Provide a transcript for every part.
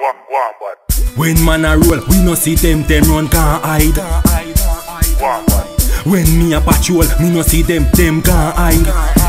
When man a roll, we no see them run can't hide. When me a patrol, me no see them can't hide.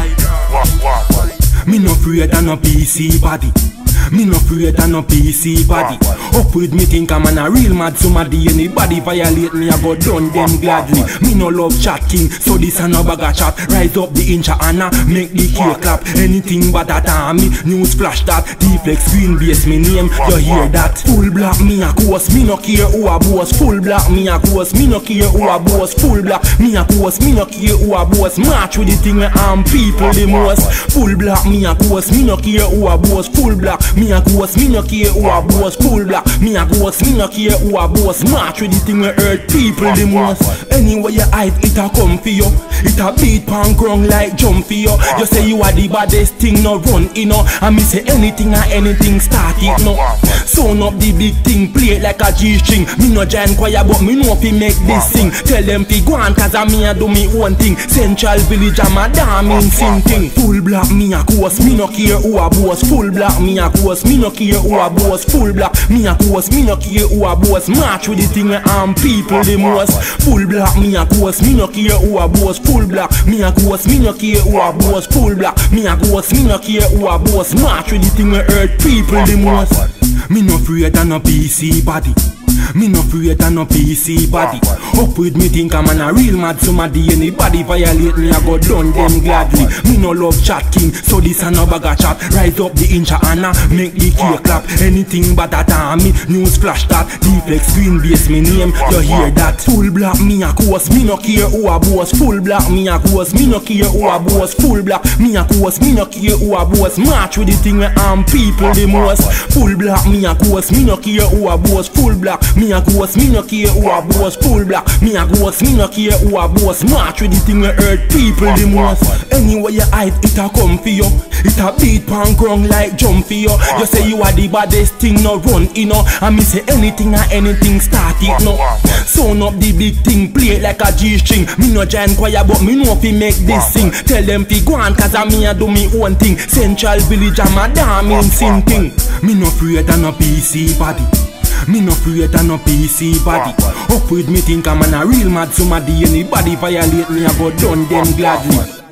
Me no afraid of no PC body. Me no afraid of no PC body. Up with me think I'm a real mad somebody. Anybody violate me I go done them gladly. Me no love chat king, so this a no bag of chat. Rise up the inch and make the cake clap. Anything but that me news flash that. D-flexx GreenBass me name, you hear that. Full black me a course, me no care who a boss. Full black me a course, me no care who a boss. Full black me a course, me no care who a boss. March with the thing where people the most. Full black me a course, me no care who a boss. Full black me a course, me no care who a boss. Full black me a course, me no care who a boss. March with the thing where hurt people the most. Anywhere you hide, it a come for you. It a beat pan ground like jump for you. You say you are the baddest thing, no run you know. And me say anything or anything start it no. Sound up the big thing, play it like a G-string. Me no giant choir but me know fi make this sing. Tell them fi Gwaan cause a me a do me own thing. Central village I'm a damn sing thing. Full black me a course, me no care who a boss. Full black me a course, me no care who a boss. Full black me a course, me no care who a boss. March with the thing where people the most. Full black me a course, me no care who a boss. Full black me a course, me no care who a boss. Full black me a course, me no care who a boss. March with the thing where hurt people the most. Me no afraid of no PC body. Me no afraid of no PC body. Up with me think I'm a real mad somebody. Anybody violate me I go done them gladly. Me no love chat king, so this a no bag of chat. Rise up the inch and make the cake clap. Anything but that me news flash that. D-flexx GreenBass me name, you hear that. Full black me a course, me no care who a boss. Full black me a course, me no care who a boss. Full black me a course, me no care who a boss. March with the thing where people the most. Full black me a course, me no care who a boss. Full black me a course, me no care who a boss. Full black me a course, me no care who a boss. March with the thing where hurt people the most. Anywhere you hide, it a come for you. It a beat pan ground like jump for you. You say you are the baddest thing, no run you know. And me say anything or anything start it no. Sound up the big thing, play it like a G-string. Me no giant choir but me know fi make this sing. Tell them fi Gwaan cause a me a do me own thing. Central village I'm a damn sing thing. Me no afraid of no PC body. Me no afraid of no PC body. Up with me think I'm a real mad somebody. Anybody violate me I go done them gladly.